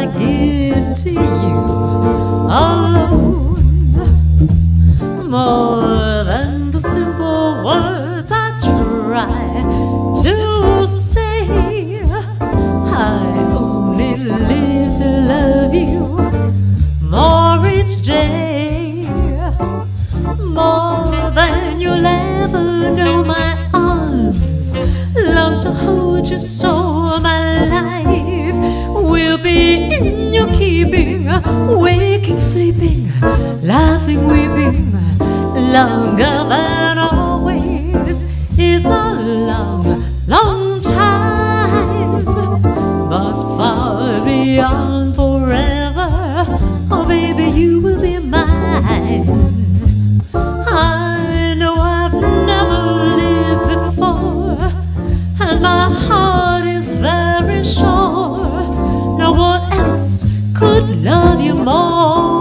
I give to you alone. More than the simple words I try to say, I only live to love you more each day. More than you'll ever know, my arms long to hold you, so my life will be in your keeping. Waking, sleeping, laughing, weeping, longer than always is a long, long time, but far beyond forever, oh baby, you will be mine. I know I've never lived before, and my heart is very sure no one else could love you more.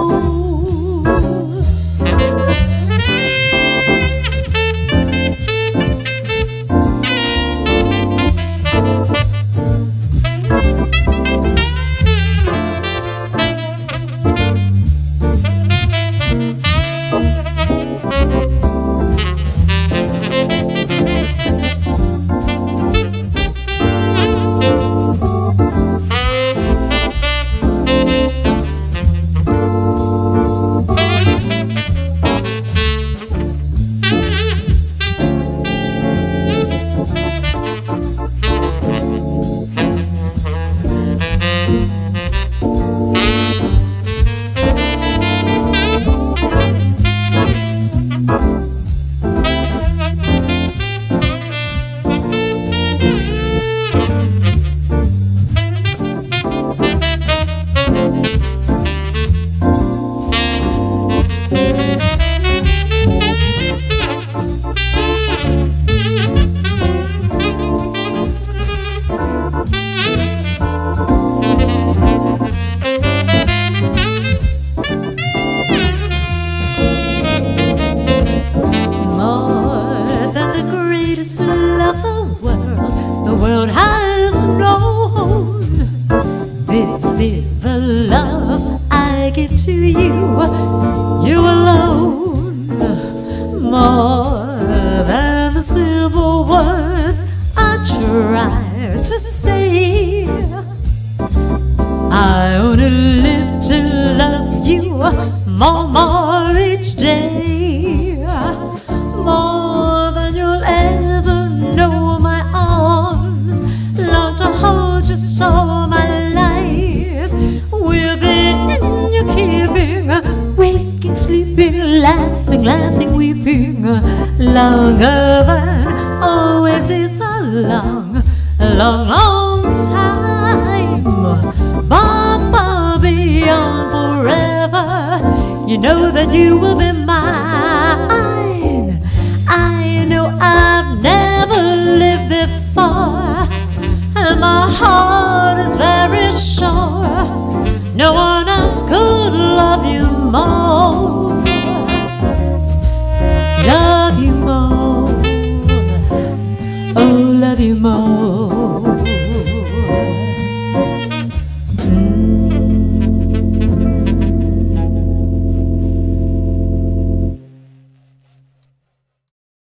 The world has known. This is the love I give to you, you alone. More than the simple words I try to say, I only live to love you more each day. More than you'll ever know, my arms long to hold you, so my life will be in your keeping. Waking, sleeping, laughing, laughing, weeping, longer than always is a long, long, long time, but far beyond forever, you know that you will be mine. I know I've never lived before, and my heart is very sure no one else could love you more. Love you more, oh love you more.